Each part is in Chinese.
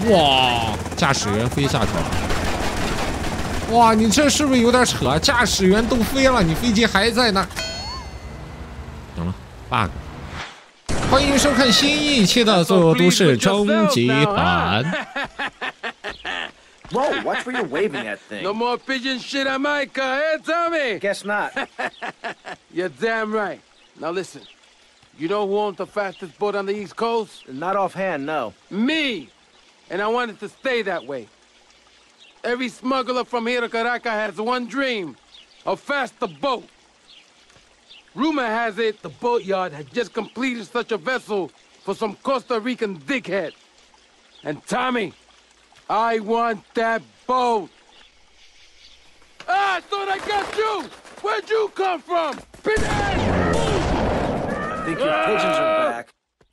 哇，驾驶员飞下去了。哇，你这是不是有点扯？驾驶员都飞了，你飞机还在那。行了 ，bug。欢迎收看新一期的《罪恶都市》终极版。 Whoa, watch where you're waving that thing. No more pigeon shit on my car, eh, Tommy? Guess not. You're damn right. Now listen, you know who owns the fastest boat on the East Coast? Not offhand, no. Me! And I want it to stay that way. Every smuggler from here to Caracas has one dream, a faster boat. Rumor has it the boatyard has just completed such a vessel for some Costa Rican dickhead. And Tommy, I want that boat. Ah, I thought I got you. Where'd you come from? Pinhead! I think your pigeons are back.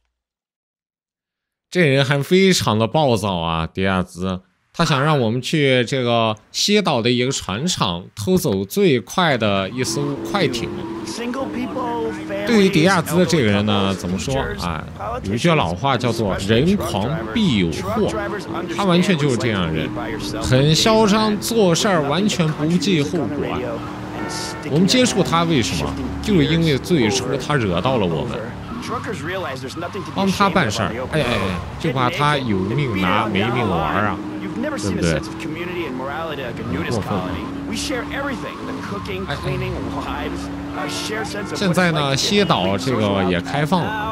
这人还非常的暴躁啊，迪亚兹。他想让我们去这个西岛的一个船厂偷走最快的一艘快艇。对于迪亚兹这个人呢，怎么说啊？有一句老话叫做“人狂必有祸”，他完全就是这样的人，很嚣张，做事儿完全不计后果。我们接触他为什么？就是因为最初他惹到了我们。帮他办事儿，就怕他有命拿没命玩啊，对不对？过分。现在呢，西岛这个也开放了。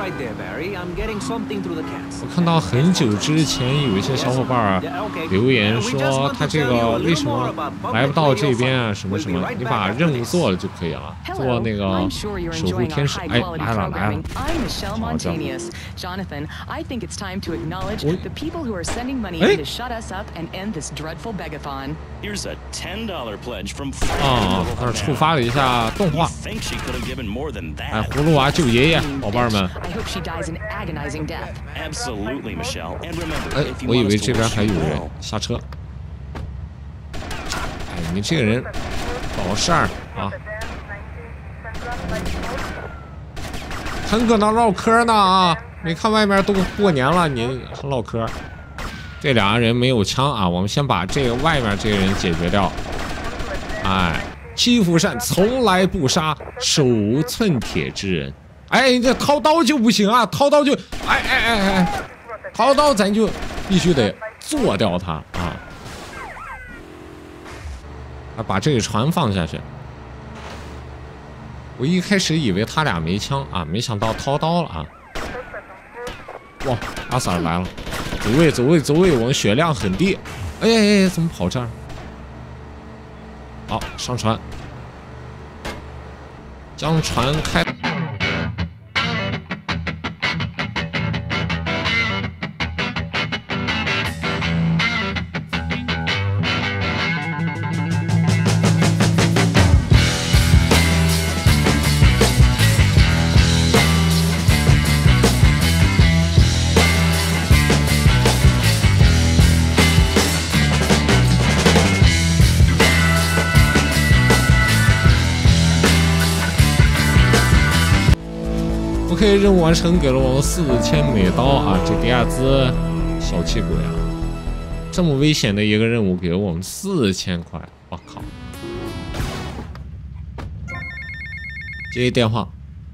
我看到很久之前有一些小伙伴留言说，他这个为什么来不到这边啊？什么什么？你把任务做了就可以了，做那个守护天使。哎，来了来了！好家伙！啊，那触发了一下动画。哎，葫芦娃救爷爷，宝贝儿们！哎，我以为这边还有人，下车。哎，你这个人搞事儿啊！还搁那唠嗑呢啊！没看外面都过年了，你还唠嗑？这俩人没有枪啊，我们先把这个外面这个人解决掉。哎，欺负善从来不杀，手无寸铁之人。哎，这掏刀就不行啊！掏刀就，掏刀咱就必须得做掉他啊！把这个船放下去。我一开始以为他俩没枪啊，没想到掏刀了啊！哇，阿 Sir 来了，走位走位走位，我们血量很低。哎，怎么跑这儿？好，上船，将船开。OK， 任务完成，给了我们4000美刀啊！这迪亚兹小气鬼啊！这么危险的一个任务，给了我们4000块，我靠！接电话。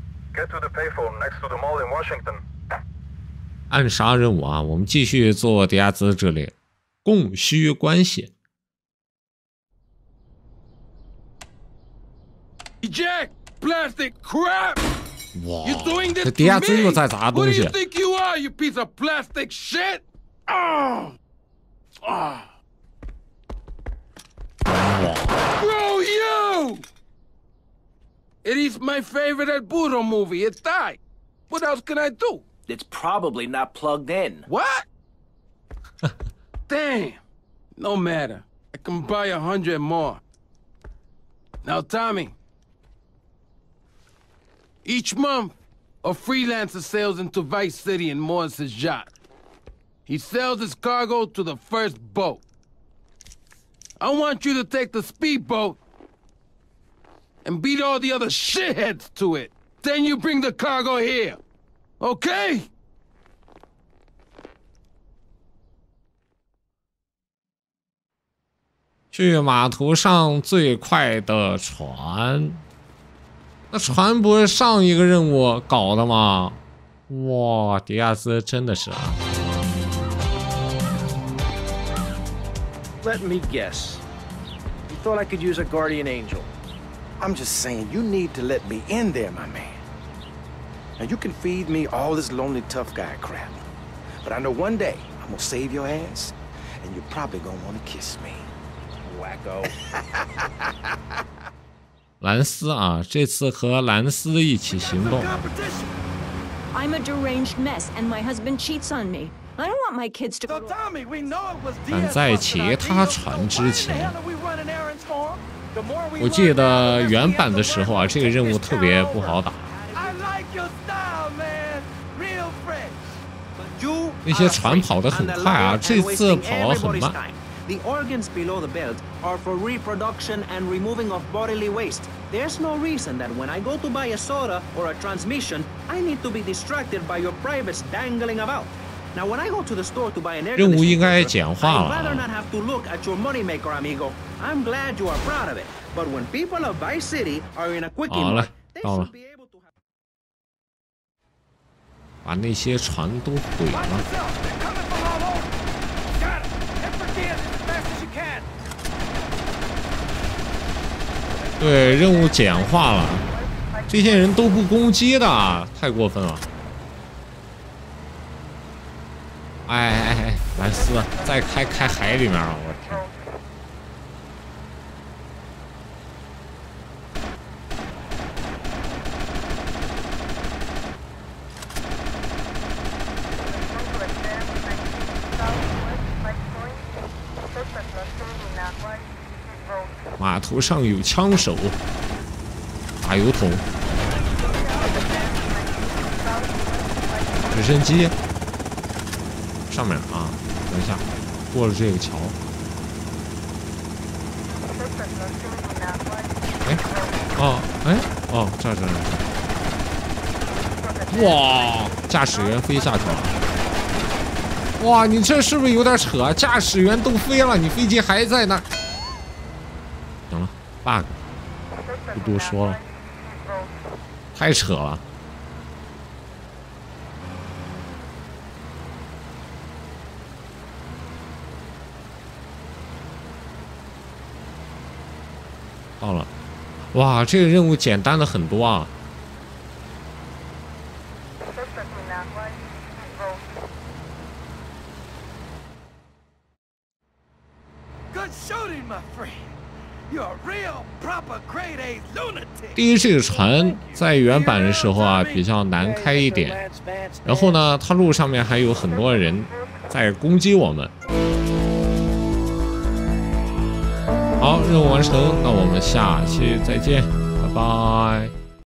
暗杀任务啊！我们继续做迪亚兹这里，供需关系。 Eject plastic crap! 哇，这迪亚兹又在砸东西。 Bro, you! It is my favorite El Burro movie. It's died. What else can I do? It's probably not plugged in. What? Damn. No matter. I can buy 100 more. Now, Tommy. Each month, a freelancer sails into Vice City and moors his yacht. He sells his cargo to the first boat. I want you to take the speedboat and beat all the other shitheads to it. Then you bring the cargo here. Okay? 去码头上最快的船。那船不是上一个任务搞的吗？哇，迪亚兹真的是啊。 Let me guess. You thought I could use a guardian angel. I'm just saying, you need to let me in there, my man. Now, you can feed me all this lonely tough guy crap. But I know one day I'm gonna save your ass, and you're probably gonna wanna kiss me. Wacko. 兰斯啊，这次和兰斯一起行动。 I'm a deranged mess, and my husband cheats on me. I don't want my kids to. 但在其他船之前，我记得原版的时候啊，这个任务特别不好打。那些船跑得很快啊，这次跑得很慢。 The organs below the belt are for reproduction and removing of bodily waste. There's no reason that when I go to buy a soda or a transmission, I need to be distracted by your privates dangling about. Now, when I go to the store to buy an air 任务应 conditioner, 该简化 I'd rather 了。 not have to look at your moneymaker, amigo. I'm glad you are proud of it. But when people of Vice City are in a quickie 好了， mart, they 到了 should be able to have. 把那些船都毁了。 对，任务简化了，这些人都不攻击的，太过分了。哎，兰斯，再开海里面了，我天！码头上有枪手，大油桶，直升机，上面啊，等一下，过了这个桥。哎，哦，哎，哦，这。哇，驾驶员飞下去了。哇，你这是不是有点扯？驾驶员都飞了，你飞机还在那儿。 行了 ，bug， 不多说了，太扯了。到了，哇，这个任务简单的很多啊。 第一，这个船在原版的时候啊比较难开一点，然后呢，它路上面还有很多人在攻击我们。好，任务完成，那我们下期再见，拜拜。